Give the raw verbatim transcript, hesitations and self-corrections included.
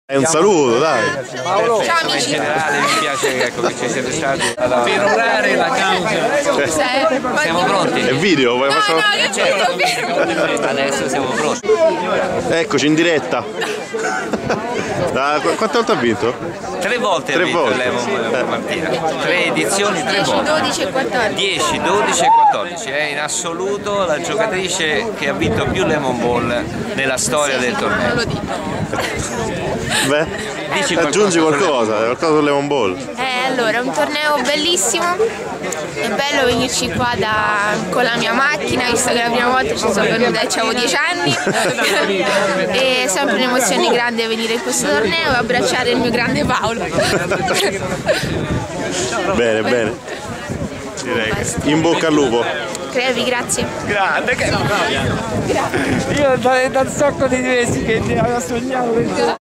È un saluto, dai. Paolo, ciao amici. in generale mi piace ecco, che ci siete stati per onorare la causa. Siamo pronti? È video, vuoi No, facciamo... no, io ci vedo fermo. Adesso siamo pronti. Eccoci in diretta. Da, quante volte ha vinto? Tre volte Tre ha vinto volte. Lemon Martina. Tre edizioni, tre dieci, volte. dodici e quattordici. dieci, dodici e quattordici. È in assoluto la giocatrice che ha vinto più Lemon Ball nella storia del Non torneo. lo dico. Beh, Dici aggiungi qualcosa, qualcosa sul Lemon Ball. Eh, allora, è un torneo bellissimo, è bello venirci qua da, con la mia macchina, visto che la prima volta ci sono venuta e avevo dieci anni e è sempre un'emozione grande venire in questo torneo e abbracciare il mio grande Paolo. Bene, bene. Direi. In bocca al lupo. Crepi, grazie. Grande, che... Io da, da un sacco di mesi che ne avevo sognato.